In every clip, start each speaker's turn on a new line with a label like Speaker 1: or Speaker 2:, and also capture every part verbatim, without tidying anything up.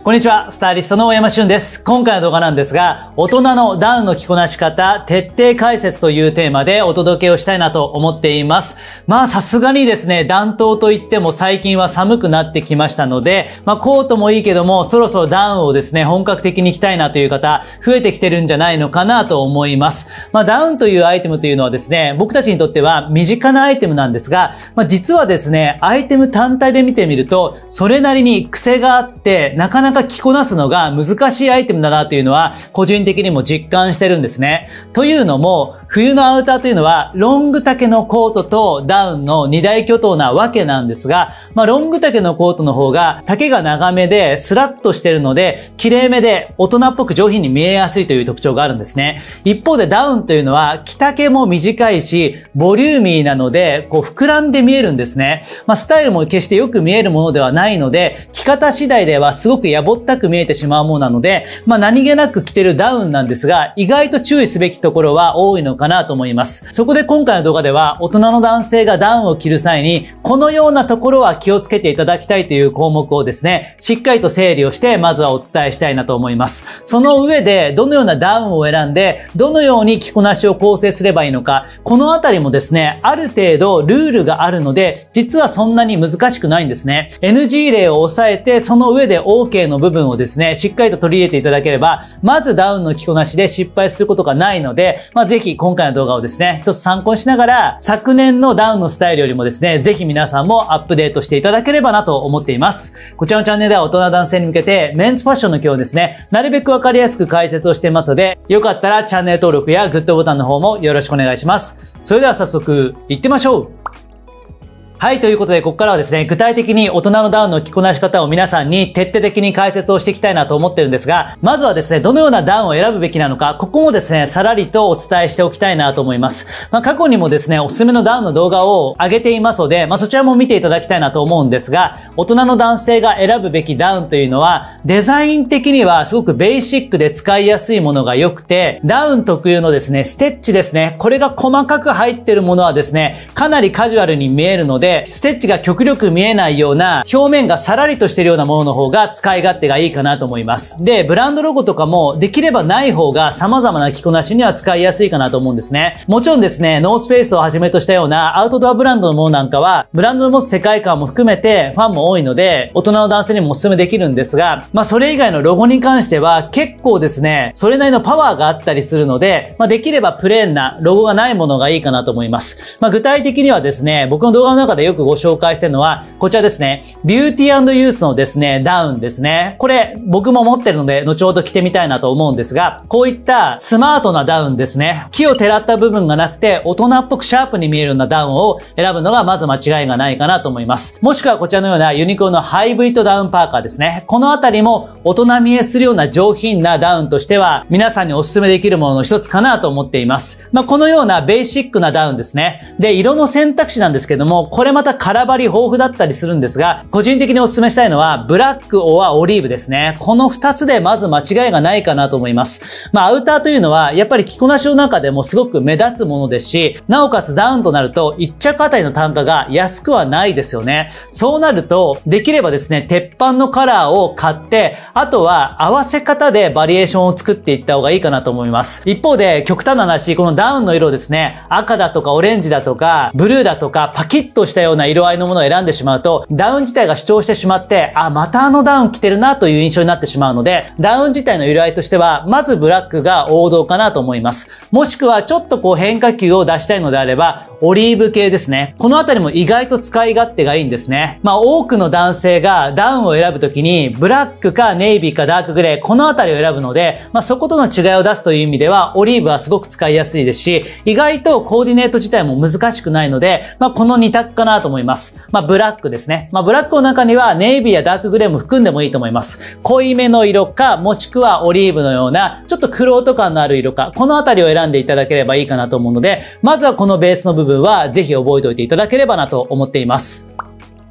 Speaker 1: こんにちは、スタイリストの大山俊です。今回の動画なんですが、大人のダウンの着こなし方、徹底解説というテーマでお届けをしたいなと思っています。まあさすがにですね、暖冬といっても最近は寒くなってきましたので、まあコートもいいけども、そろそろダウンをですね、本格的に着たいなという方、増えてきてるんじゃないのかなと思います。まあダウンというアイテムというのはですね、僕たちにとっては身近なアイテムなんですが、まあ実はですね、アイテム単体で見てみると、それなりに癖があって、なかなか着こなすのが難しいアイテムだなというのは個人的にも実感してるんですね。というのも冬のアウターというのはロング丈のコートとダウンの二大巨頭なわけなんですが、まあロング丈のコートの方が丈が長めでスラッとしてるので綺麗めで大人っぽく上品に見えやすいという特徴があるんですね。一方でダウンというのは着丈も短いしボリューミーなのでこう膨らんで見えるんですね。まあスタイルも決してよく見えるものではないので着方次第ではすごくやぼったく見えてしまうものなので、まあ何気なく着てるダウンなんですが、意外と注意すべきところは多いのかなと思います。そこで今回の動画では、大人の男性がダウンを着る際に、このようなところは気をつけていただきたいという項目をですね、しっかりと整理をして、まずはお伝えしたいなと思います。その上で、どのようなダウンを選んで、どのように着こなしを構成すればいいのか、このあたりもですね、ある程度ルールがあるので、実はそんなに難しくないんですね。エヌジー 例を抑えて、その上で OK の部分をですね、しっかりと取り入れていただければ、まずダウンの着こなしで失敗することがないので、まあ、ぜひ今回の動画をですね、一つ参考にしながら、昨年のダウンのスタイルよりもですね、ぜひ皆さんもアップデートしていただければなと思っています。こちらのチャンネルでは大人男性に向けて、メンズファッションの今日ですね、なるべくわかりやすく解説をしていますので、よかったらチャンネル登録やグッドボタンの方もよろしくお願いします。それでは早速、行ってみましょう。はい、ということで、ここからはですね、具体的に大人のダウンの着こなし方を皆さんに徹底的に解説をしていきたいなと思ってるんですが、まずはですね、どのようなダウンを選ぶべきなのか、ここもですね、さらりとお伝えしておきたいなと思います。まあ、過去にもですね、おすすめのダウンの動画を上げていますので、まあ、そちらも見ていただきたいなと思うんですが、大人の男性が選ぶべきダウンというのは、デザイン的にはすごくベーシックで使いやすいものが良くて、ダウン特有のですね、ステッチですね、これが細かく入っているものはですね、かなりカジュアルに見えるので、ステッチが極力見えないような、表面がさらりとしているようなものの方が使い勝手がいいかなと思います。で、ブランドロゴとかもできればない方が様々な着こなしには使いやすいかなと思うんですね。もちろんですね、ノースペースをはじめとしたようなアウトドアブランドのものなんかは、ブランドの持つ世界観も含めてファンも多いので、大人の男性にもお勧めできるんですが、まあそれ以外のロゴに関しては結構ですね、それなりのパワーがあったりするので、まあできればプレーンなロゴがないものがいいかなと思います。まあ具体的にはですね、僕の動画の中でよくご紹介しているのは、こちらですね。ビューティー&ユースのですね、ダウンですね。これ、僕も持ってるので、後ほど着てみたいなと思うんですが、こういったスマートなダウンですね。木をてらった部分がなくて、大人っぽくシャープに見えるようなダウンを選ぶのがまず間違いがないかなと思います。もしくはこちらのようなユニクロのハイブリッドダウンパーカーですね。このあたりも大人見えするような上品なダウンとしては、皆さんにお勧めできるものの一つかなと思っています。まあ、このようなベーシックなダウンですね。で、色の選択肢なんですけども、これまたカラバリ豊富だったりするんですが、個人的にお勧めしたいのは、ブラックオアオリーブですね。この二つでまず間違いがないかなと思います。まあ、アウターというのは、やっぱり着こなしの中でもすごく目立つものですし、なおかつダウンとなると、一着あたりの単価が安くはないですよね。そうなると、できればですね、鉄板のカラーを買って、あとは合わせ方でバリエーションを作っていった方がいいかなと思います。一方で、極端な話、このダウンの色ですね、赤だとかオレンジだとか、ブルーだとか、パキッとしたような色合いのものを選んでしまうと、ダウン自体が主張してしまって、あ、またあのダウン着てるなという印象になってしまうので、ダウン自体の色合いとしては、まずブラックが王道かなと思います。もしくはちょっとこう変化球を出したいのであれば、オリーブ系ですね。このあたりも意外と使い勝手がいいんですね。まあ多くの男性がダウンを選ぶときに、ブラックかネイビーかダークグレー、このあたりを選ぶので、まあそことの違いを出すという意味では、オリーブはすごく使いやすいですし、意外とコーディネート自体も難しくないので、まあこのに択かなと思います。まあブラックですね。まあブラックの中にはネイビーやダークグレーも含んでもいいと思います。濃いめの色か、もしくはオリーブのような、ちょっと玄人感のある色か、このあたりを選んでいただければいいかなと思うので、まずはこのベースの部分はぜひ覚えておいていただければなと思っています。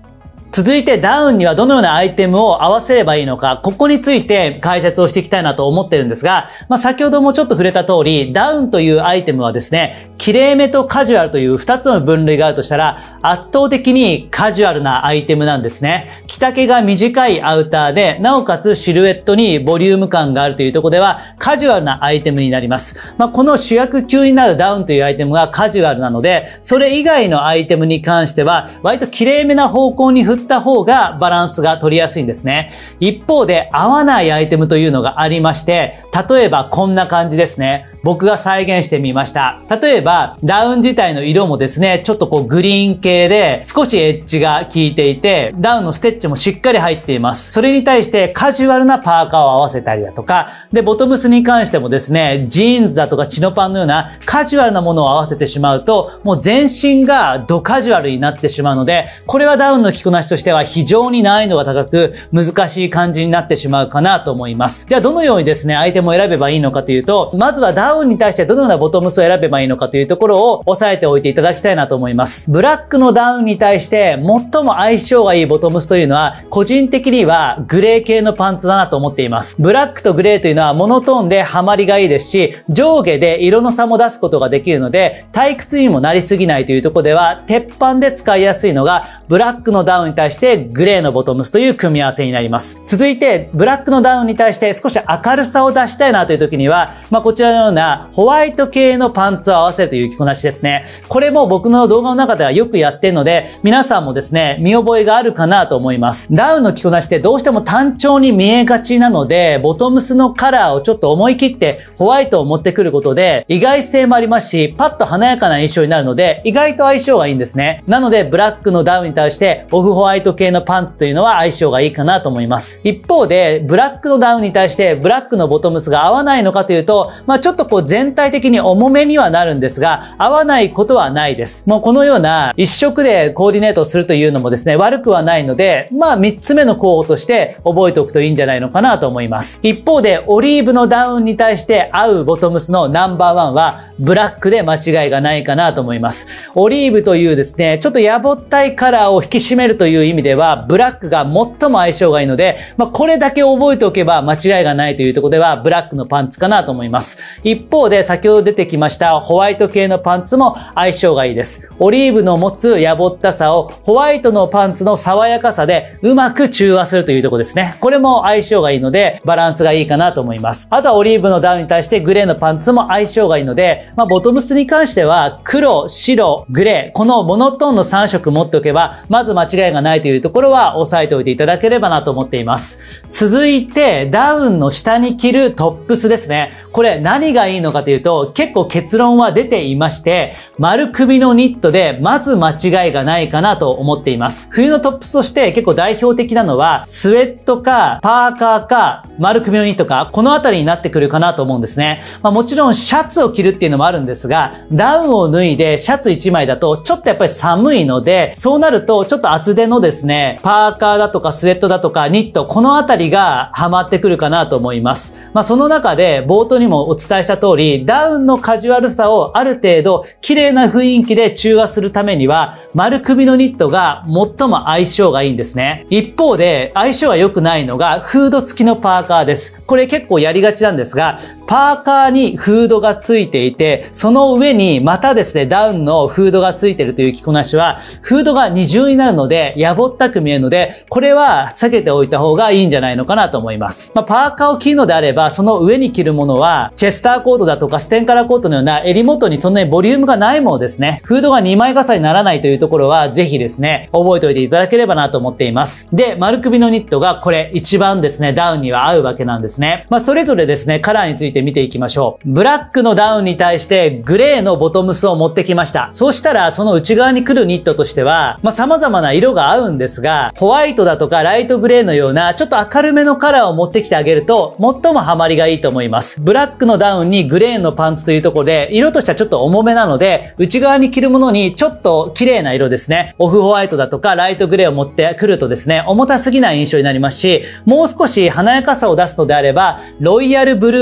Speaker 1: 続いてダウンにはどのようなアイテムを合わせればいいのか、ここについて解説をしていきたいなと思ってるんですが、まあ、先ほどもちょっと触れた通り、ダウンというアイテムはですね、綺麗めとカジュアルというふたつの分類があるとしたら、圧倒的にカジュアルなアイテムなんですね。着丈が短いアウターで、なおかつシルエットにボリューム感があるというところでは、カジュアルなアイテムになります。まあ、この主役級になるダウンというアイテムがカジュアルなので、それ以外のアイテムに関しては、割と綺麗めな方向に振った方がバランスが取りやすいんですね。一方で合わないアイテムというのがありまして、例えばこんな感じですね。僕が再現してみました。例えば、ダウン自体の色もですね、ちょっとこうグリーン系で少しエッジが効いていて、ダウンのステッチもしっかり入っています。それに対してカジュアルなパーカーを合わせたりだとか、で、ボトムスに関してもですね、ジーンズだとかチノパンのようなカジュアルなものを合わせてしまうと、もう全身がドカジュアルになってしまうので、これはダウンの着こなしとしては非常に難易度が高く難しい感じになってしまうかなと思います。じゃあどのようにですね、アイテムを選べばいいのかというと、まずはダウンに対してどのようなボトムスを選べばいいのかというところを押さえておいていただきたいなと思います。ブラックのダウンに対して最も相性がいいボトムスというのは、個人的にはグレー系のパンツだなと思っています。ブラックとグレーというのはモノトーンでハマりがいいですし、上下で色の差も出すことができるので、退屈にもなりすぎないというところでは、鉄板で使いやすいのが、ブラックのダウンに対してグレーのボトムスという組み合わせになります。続いて、ブラックのダウンに対して少し明るさを出したいなという時には、まあこちらのようなホワイト系のパンツを合わせるという着こなしですね。これも僕の動画の中ではよくやってるので、皆さんもですね、見覚えがあるかなと思います。ダウンの着こなしってどうしても単調に見えがちなので、ボトムスのカラーをちょっと思い切ってホワイトを持ってくることで、意外性もありますし、パッと華やかな印象になるので、意外と相性がいいんですね。なので、ブラックのダウンに対してオフホワイト系のパンツというのは相性がいいかなと思います。一方で、ブラックのダウンに対してブラックのボトムスが合わないのかというと、まあちょっとこう全体的に重めにはなるんですが、合わないことはないです。もうこのような一色でコーディネートをするというのもですね、悪くはないので、まあ三つ目の候補として覚えておくといいんじゃないのかなと思います。一方で、オリーブのダウンに対して合うボトムスのナンバーワンは、ブラックで間違いがないかなと思います。オリーブというですね、ちょっとやぼったいカラーを引き締めるという意味では、ブラックが最も相性がいいので、まあこれだけ覚えておけば間違いがないというところでは、ブラックのパンツかなと思います。一方で、先ほど出てきましたホワイト系のパンツも相性がいいです。オリーブの持つやぼったさをホワイトのパンツの爽やかさでうまく中和するというところですね。これも相性がいいのでバランスがいいかなと思います。あとはオリーブのダウンに対してグレーのパンツも相性がいいので、まあボトムスに関しては黒、白、グレー、このモノトーンのさん色持っておけばまず間違いがないというところは押さえておいていただければなと思っています。続いてダウンの下に着るトップスですね。これ何がいいのかというと結構結論は出ていまして、丸首のニットでまず間違いがないかなと思っています。冬のトップスとして結構代表的なのはスウェットかパーカーか丸首のニットかこのあたりになってくるかなと思うんですね。まあもちろんシャツを着るっていうのもあるんですが、ダウンを脱いでシャツいちまいだとちょっとやっぱり寒いので、そうなるとちょっと厚手のですね、パーカーだとかスウェットだとかニット、このあたりがハマってくるかなと思います。まあその中で冒頭にもお伝えした通り、ダウンのカジュアルさをある程度綺麗な雰囲気で中和するためには、丸首のニットが最も相性がいいんですね。一方で相性が良くないのがフード付きのパーカーです。これ結構やりがちなんですが、パーカーにフードがついていて、その上にまたですね、ダウンのフードがついているという着こなしは、フードが二重になるので、やぼったく見えるので、これは避けておいた方がいいんじゃないのかなと思います。まあ、パーカーを着るのであれば、その上に着るものは、チェスターコートだとかステンカラーコートのような襟元にそんなにボリュームがないものですね。フードがにまい重ねにならないというところは、ぜひですね、覚えておいていただければなと思っています。で、丸首のニットがこれ一番ですね、ダウンには合うわけなんですね。まあ、それぞれですね、カラーについて見ていきましょう。ブラックのダウンに対してグレーのボトムスを持ってきました。そうしたらその内側に来るニットとしては、まあ様々な色が合うんですが、ホワイトだとかライトグレーのようなちょっと明るめのカラーを持ってきてあげると最もハマりがいいと思います。ブラックのダウンにグレーのパンツというところで、色としてはちょっと重めなので、内側に着るものにちょっと綺麗な色ですね。オフホワイトだとかライトグレーを持ってくるとですね、重たすぎない印象になりますし、もう少し華やかさを出すのであれば、ロイヤルブルーだとか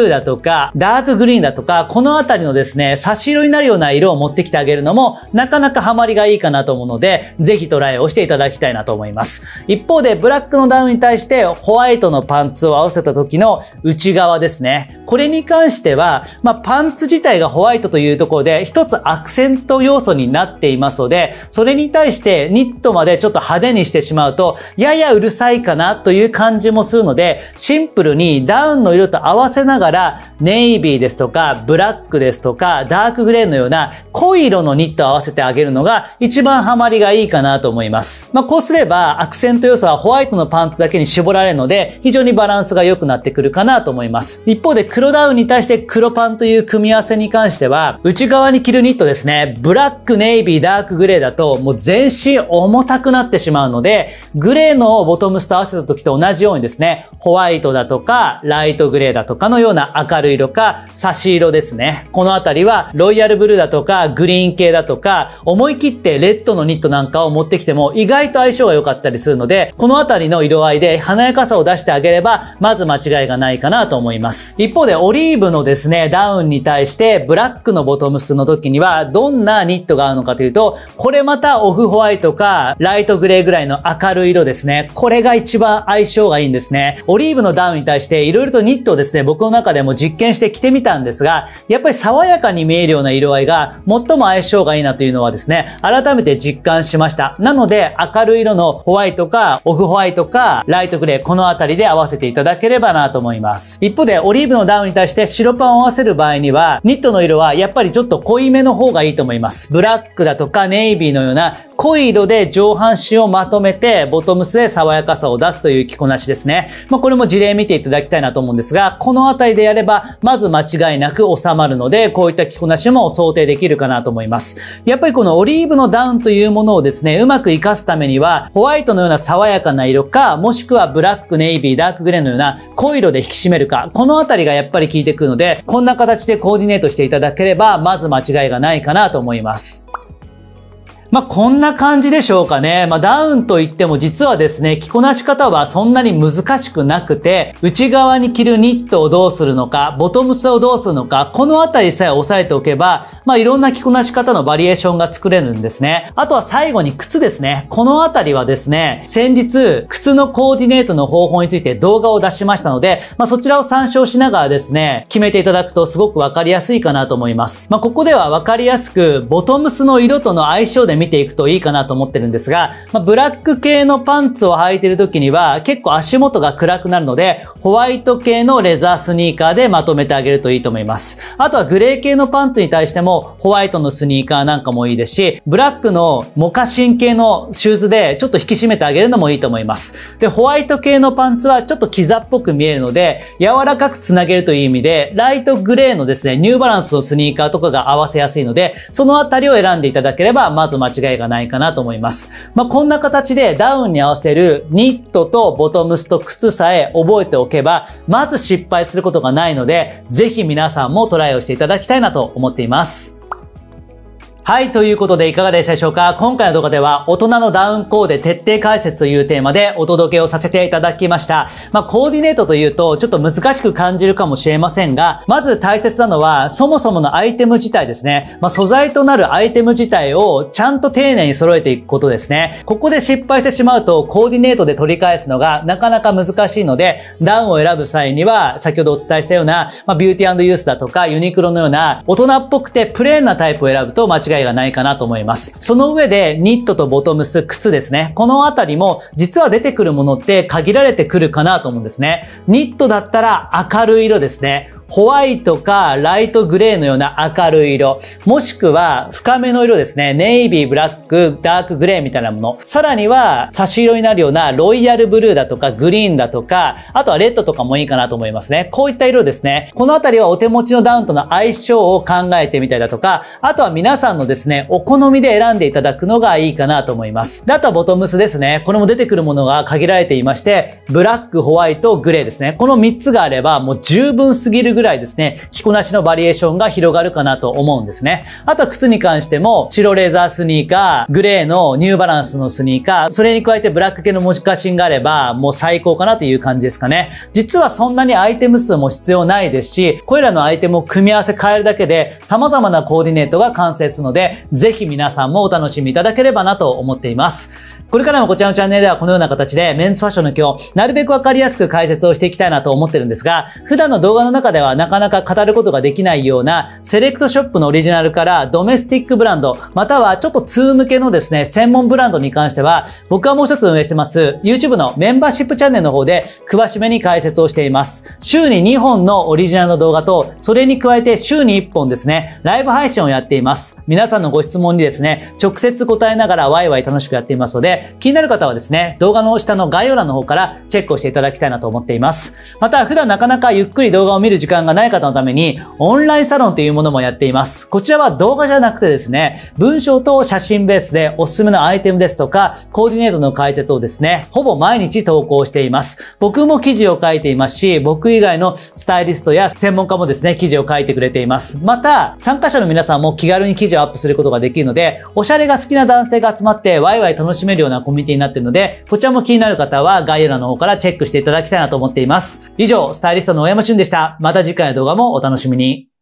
Speaker 1: か、ダークグリーンだとか、このあたりのですね、差し色になるような色を持ってきてあげるのも、なかなかハマりがいいかなと思うので、ぜひトライをしていただきたいなと思います。一方で、ブラックのダウンに対してホワイトのパンツを合わせた時の内側ですね。これに関しては、まあ、パンツ自体がホワイトというところで、一つアクセント要素になっていますので、それに対してニットまでちょっと派手にしてしまうと、ややうるさいかなという感じもするので、シンプルにダウンの色と合わせながら、ネイビーですとか、ブラックですとか、ダークグレーのような濃い色のニットを合わせてあげるのが一番ハマりがいいかなと思います。まあ、こうすればアクセント要素はホワイトのパンツだけに絞られるので、非常にバランスが良くなってくるかなと思います。一方で黒ダウンに対して黒パンという組み合わせに関しては、内側に着るニットですね、ブラック、ネイビー、ダークグレーだともう全身重たくなってしまうので、グレーのボトムスと合わせた時と同じようにですね、ホワイトだとか、ライトグレーだとかのような明るい色か、差し色ですね。このあたりは、ロイヤルブルーだとか、グリーン系だとか、思い切ってレッドのニットなんかを持ってきても意外と相性が良かったりするので、このあたりの色合いで華やかさを出してあげれば、まず間違いがないかなと思います。一方で、オリーブのですね、ダウンに対して、ブラックのボトムスの時には、どんなニットが合うのかというと、これまたオフホワイトか、ライトグレーぐらいの明るい色ですね。これが一番相性がいいんですね。オリーブのダウンに対して、いろいろとニットをですね、僕の中でも実験して着てみたんですが、やっぱり爽やかに見えるような色合いが、最も相性がいいなというのはですね、改めて実感しました。なので、明るい色のホワイトか、オフホワイトか、ライトグレー、このあたりで合わせていただければなと思います。一方で、オリーブのダウンに対して白パンを合わせる場合には、ニットの色はやっぱりちょっと濃いめの方がいいと思います。ブラックだとかネイビーのような濃い色で上半身をまとめて、ボトムスで爽やかさを出すという着こなしですね。まあ、これも事例見ていただきたいなと思うんですが、このあたりでやれば、まず間違いなく収まるので、こういった着こなしも想定できるかなと思います。やっぱりこのオリーブのダウンというものをですね、うまく活かすためには、ホワイトのような爽やかな色か、もしくはブラック、ネイビー、ダークグレーのような濃い色で引き締めるか、このあたりがやっぱり効いてくるので、こんな形でコーディネートしていただければ、まず間違いがないかなと思います。まあ、こんな感じでしょうかね。まあ、ダウンといっても実はですね、着こなし方はそんなに難しくなくて、内側に着るニットをどうするのか、ボトムスをどうするのか、このあたりさえ押さえておけば、まあ、いろんな着こなし方のバリエーションが作れるんですね。あとは最後に靴ですね。このあたりはですね、先日、靴のコーディネートの方法について動画を出しましたので、まあ、そちらを参照しながらですね、決めていただくとすごくわかりやすいかなと思います。まあ、ここではわかりやすく、ボトムスの色との相性で見ていくといいかなと思ってるんですが、まあ、ブラック系のパンツを履いている時には結構足元が暗くなるので、ホワイト系のレザースニーカーでまとめてあげるといいと思います。あとはグレー系のパンツに対してもホワイトのスニーカーなんかもいいですし、ブラックのモカシン系のシューズでちょっと引き締めてあげるのもいいと思います。で、ホワイト系のパンツはちょっとキザっぽく見えるので、柔らかくつなげるという意味で、ライトグレーのですね、ニューバランスのスニーカーとかが合わせやすいので、そのあたりを選んでいただければ、まず間違いがないかなと思います。まあ、こんな形でダウンに合わせるニットとボトムスと靴さえ覚えておけば、まず失敗することがないので、ぜひ皆さんもトライをしていただきたいなと思っています。はい、ということでいかがでしたでしょうか。今回の動画では大人のダウンコーデ徹底解説というテーマでお届けをさせていただきました。まあ、コーディネートというとちょっと難しく感じるかもしれませんが、まず大切なのはそもそものアイテム自体ですね。まあ、素材となるアイテム自体をちゃんと丁寧に揃えていくことですね。ここで失敗してしまうとコーディネートで取り返すのがなかなか難しいので、ダウンを選ぶ際には先ほどお伝えしたような、まあ、ビューティー&ユースだとかユニクロのような大人っぽくてプレーンなタイプを選ぶと間違いがないかなと思います。その上でニットとボトムス、靴ですね。このあたりも実は出てくるものって限られてくるかなと思うんですね。ニットだったら明るい色ですね。ホワイトかライトグレーのような明るい色、もしくは深めの色ですね。ネイビー、ブラック、ダークグレーみたいなもの。さらには差し色になるようなロイヤルブルーだとかグリーンだとか、あとはレッドとかもいいかなと思いますね。こういった色ですね。このあたりはお手持ちのダウンとの相性を考えてみたりだとか、あとは皆さんのですね、お好みで選んでいただくのがいいかなと思います。で、あとはボトムスですね。これも出てくるものが限られていまして、ブラック、ホワイト、グレーですね。このみっつがあればもう十分すぎるぐらいですね、着こなしのバリエーションが広がるかなと思うんですね。あとは靴に関しても、白レーザースニーカー、グレーのニューバランスのスニーカー、それに加えてブラック系のモチカシンがあれば、もう最高かなという感じですかね。実はそんなにアイテム数も必要ないですし、これらのアイテムを組み合わせ変えるだけで、様々なコーディネートが完成するので、ぜひ皆さんもお楽しみいただければなと思っています。これからもこちらのチャンネルではこのような形でメンズファッションの今日、なるべくわかりやすく解説をしていきたいなと思ってるんですが、普段の動画の中ではなかなか語ることができないようなセレクトショップのオリジナルからドメスティックブランド、またはちょっと通向けのですね、専門ブランドに関しては、僕はもう一つ運営してます YouTube のメンバーシップチャンネルの方で詳しめに解説をしています。週ににほんのオリジナルの動画と、それに加えて週にいっぽんですね、ライブ配信をやっています。皆さんのご質問にですね、直接答えながらワイワイ楽しくやっていますので、気になる方はですね、動画の下の概要欄の方からチェックをしていただきたいなと思っています。また、普段なかなかゆっくり動画を見る時間がない方のために、オンラインサロンというものもやっています。こちらは動画じゃなくてですね、文章と写真ベースでおすすめのアイテムですとか、コーディネートの解説をですね、ほぼ毎日投稿しています。僕も記事を書いていますし、僕以外のスタイリストや専門家もですね、記事を書いてくれています。また、参加者の皆さんも気軽に記事をアップすることができるので、おしゃれが好きな男性が集まってワイワイ楽しめるようなコミュニティになっているので、こちらも気になる方は概要欄の方からチェックしていただきたいなと思っています。以上、スタイリストの大山俊でした。また次回の動画もお楽しみに。